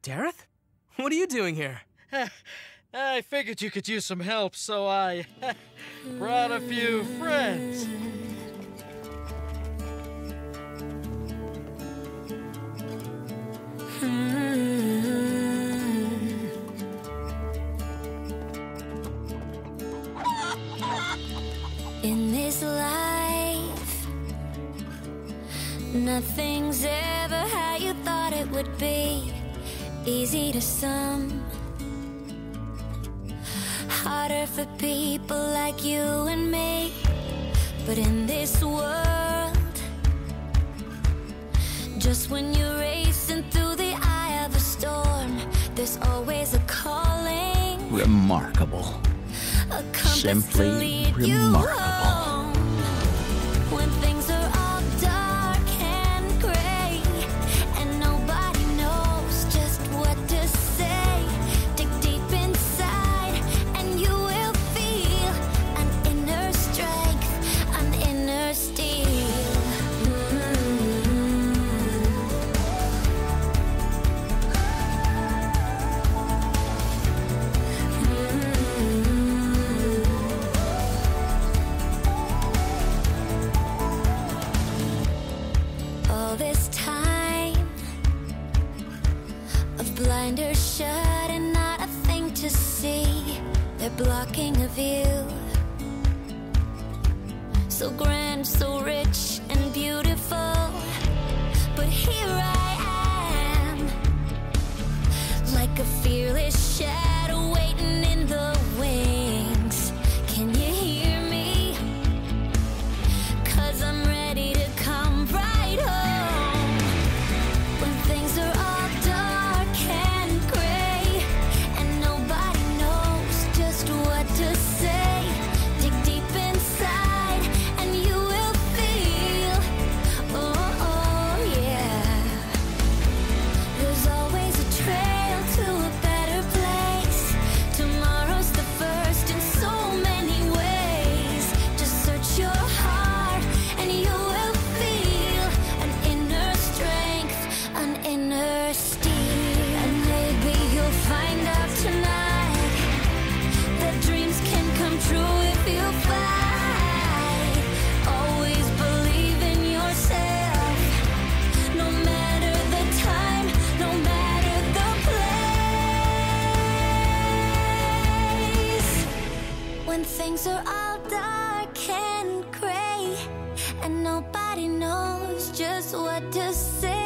Dareth? What are you doing here? I figured you could use some help, so I brought a few friends. In this life, nothing's ever how you thought it would be. Easy to some, harder for people like you and me. But in this world, just when you're racing through the eye of a storm, there's always a calling. Remarkable. A compass Simply to lead you remarkable. home. When things are all dark and gray and nobody knows just what to say, dig deep inside and you will feel an inner strength, an inner steel. All this time of blinders shut and not a thing to see, they're blocking a view so grand, so rich and beautiful. But here I am, like a fearless shadow waiting in the wings. Can you hear me? 'Cause I'm ready to come right home. When things are all dark and gray and nobody knows just what to say, dig deep inside and you will feel, oh yeah, there's always a trail to a better place. Tomorrow's the first in so many ways. Just search your heart and you will feel an inner strength, an inner steel. And maybe you'll find out tonight that dreams can come true if you fight. Always believe in yourself, no matter the time, no matter the place. When things are all dark and gray and nobody knows just what to say,